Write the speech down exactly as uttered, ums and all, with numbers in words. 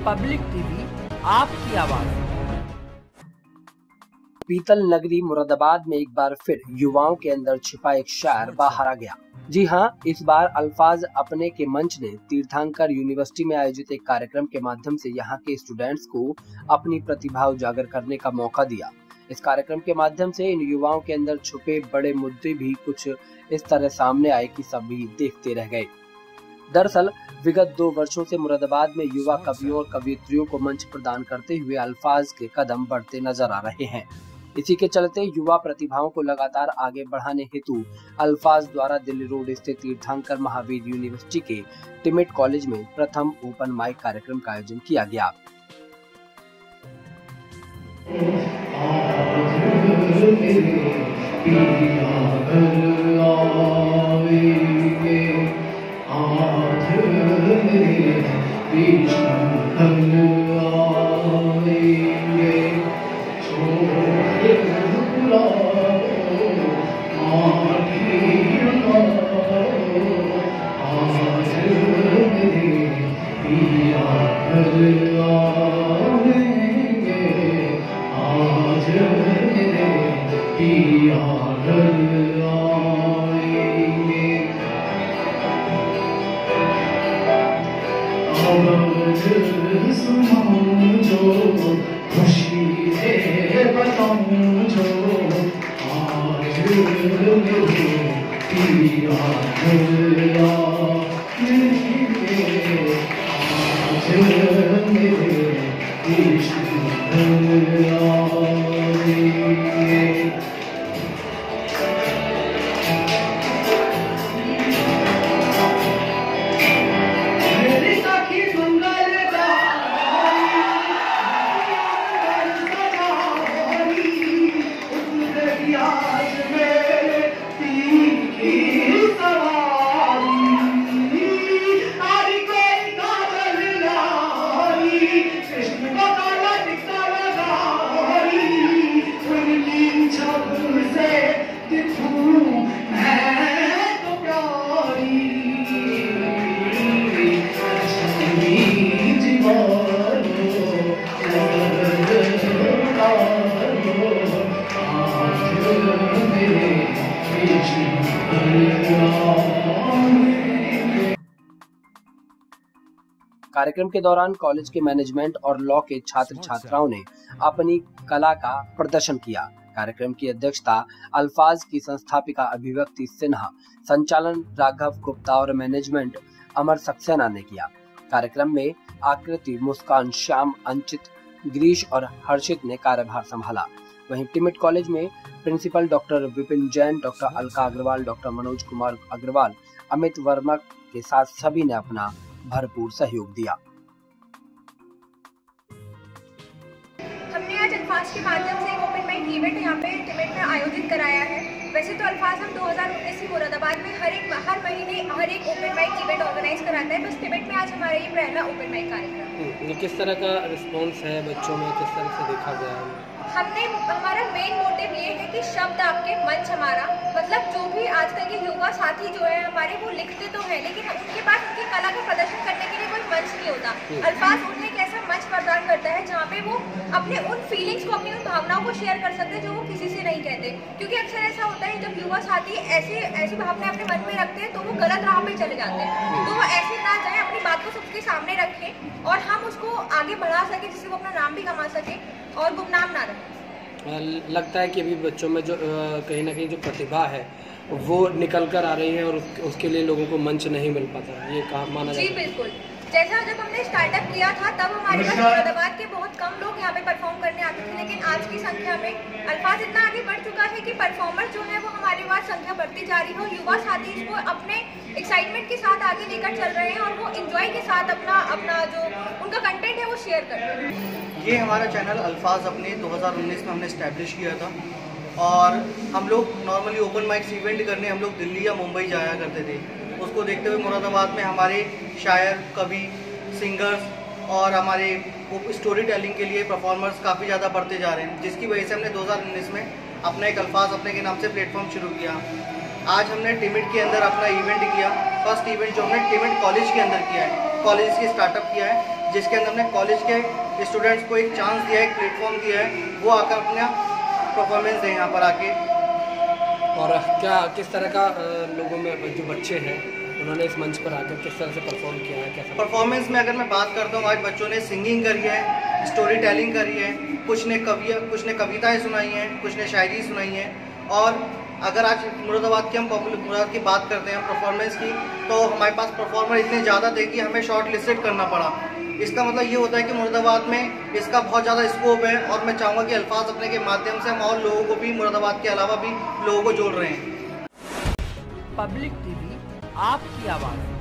Public TV, आपकी आवाज। पीतल नगरी मुरादाबाद में एक बार फिर युवाओं के अंदर छिपा एक शायर बाहर आ गया। जी हाँ, इस बार अल्फाज अपने के मंच ने तीर्थंकर यूनिवर्सिटी में आयोजित एक कार्यक्रम के माध्यम से यहाँ के स्टूडेंट्स को अपनी प्रतिभा उजागर करने का मौका दिया। इस कार्यक्रम के माध्यम से इन युवाओं के अंदर छुपे बड़े मुद्दे भी कुछ इस तरह सामने आए कि सभी देखते रह गए। दरअसल विगत दो वर्षों से मुरादाबाद में युवा कवियों और कवियत्रियों को मंच प्रदान करते हुए अल्फाज के कदम बढ़ते नजर आ रहे हैं। इसी के चलते युवा प्रतिभाओं को लगातार आगे बढ़ाने हेतु अल्फाज द्वारा दिल्ली रोड स्थित तीर्थंकर महावीर यूनिवर्सिटी के टिमिट कॉलेज में प्रथम ओपन माइक कार्यक्रम का आयोजन किया गया। कार्यक्रम के दौरान कॉलेज के मैनेजमेंट और लॉ के छात्र छात्राओं ने अपनी कला का प्रदर्शन किया। कार्यक्रम की अध्यक्षता अल्फाज की संस्थापिका अभिव्यक्ति सिन्हा, संचालन राघव गुप्ता और मैनेजमेंट अमर सक्सेना ने किया। कार्यक्रम में आकृति, मुस्कान, श्याम, अंचित, गिरीश और हर्षित ने कार्यभार संभाला। वहीं टिमिट कॉलेज में principal doctor Vipin Jain, doctor Alka Agarwal, doctor Manoj Kumar Agarwal, Amit Verma के साथ सभी ने अपना भरपूर सहयोग दिया। हमने आज अल्फाज के माध्यम से एक ओपन माइक इवेंट यहाँ पे टिमिट में आयोजित कराया है। वैसे तो अल्फाज हम दो हज़ार उन्नीस से मुरादाबाद में हर एक हर महीने हर एक ओपन माइक इवेंट ऑर्गेनाइज कराता है, बस टिमिट में आज हमारा ये पहला ओपन माइक कार्यक्रम। ये किस तरह का रिस्पॉन्स है बच्चों में, किस तरह से देखा गया है? हमने हमारा मेन मोटिव ये है कि शब्द आपके मंच हमारा, मतलब जो भी आजकल के युवा साथी जो है हमारे, वो लिखते तो है लेकिन उनके पास उनकी कला का प्रदर्शन करने के लिए कोई मंच नहीं होता। अल्फाज उन्हें एक ऐसा मंच प्रदान करता है जहाँ पे वो अपने उन फीलिंग्स को, अपनी उन भावनाओं को शेयर कर सकते हैं जो वो किसी से नहीं कहते। क्योंकि अक्सर ऐसा होता है जब युवा साथी ऐसे ऐसी भावनाएं अपने मन में रखते हैं तो वो गलत राह पे चले जाते हैं। तो वो ऐसे ना जाए, अपनी बात को सबके सामने रखें और हम उसको आगे बढ़ा सके, जिससे वो अपना नाम भी कमा सके और गुमनाम ना रहे। लगता है कि अभी बच्चों में जो कहीं ना कहीं जो प्रतिभा है वो निकल कर आ रही है और उसके लिए लोगों को मंच नहीं मिल पाता, ये कहा माना जाता है? जी बिल्कुल। जैसा जब हमने स्टार्टअप किया था तब हमारे पास मुरादाबाद के बहुत कम लोग यहाँ पे परफॉर्म करने आते थे, लेकिन आज की संख्या में अल्फाज इतना आगे बढ़ चुका है कि परफॉर्मर जो है वो हमारे पास संख्या बढ़ती जा रही है और युवा साथी इसको अपने एक्साइटमेंट के साथ आगे लेकर चल रहे हैं और वो एंजॉय के साथ अपना अपना जो उनका कंटेंट है वो शेयर कर रहे हैं। ये हमारा चैनल अल्फाज अपने दो हज़ार उन्नीस में हमने स्टैब्लिश किया था और हम लोग नॉर्मली ओपन माइक्स इवेंट करने हम लोग दिल्ली या मुंबई जाया करते थे। उसको देखते हुए मुरादाबाद में हमारे शायर, कवि, सिंगर्स और हमारे स्टोरी टेलिंग के लिए परफॉर्मर्स काफ़ी ज़्यादा बढ़ते जा रहे हैं, जिसकी वजह से हमने दो हज़ार उन्नीस में अपना एक अल्फाज अपने के नाम से प्लेटफॉर्म शुरू किया। आज हमने टिमिट के अंदर अपना इवेंट किया, फर्स्ट इवेंट जो हमने टिमिट कॉलेज के अंदर किया है। कॉलेज की स्टार्टअप किया है, जिसके अंदर हमने कॉलेज के स्टूडेंट्स को एक चांस दिया है, एक प्लेटफॉर्म दिया है, वो आकर अपना परफॉर्मेंस दें यहाँ पर आके। और क्या किस तरह का लोगों में जो बच्चे हैं उन्होंने इस मंच पर आकर किस तरह से परफॉर्म किया है? कैसा परफॉर्मेंस में अगर मैं बात करता हूँ, आज बच्चों ने सिंगिंग करी है, स्टोरी टेलिंग करी है, कुछ ने कविया कुछ ने कविताएं सुनाई हैं, कुछ ने शायरी सुनाई हैं। और अगर आज मुरादाबाद की हम पब्लिक मुरादाबाद की बात करते हैं परफॉर्मेंस की, तो हमारे पास परफॉर्मर इतने ज़्यादा थे कि हमें शॉर्ट लिस्टेड करना पड़ा। इसका मतलब ये होता है कि मुरादाबाद में इसका बहुत ज़्यादा स्कोप है, और मैं चाहूँगा कि अल्फाज अपने के माध्यम से हम और लोगों को भी, मुरादाबाद के अलावा भी लोगों को जोड़ रहे हैं। पब्लिक टीवी आपकी आवाज़।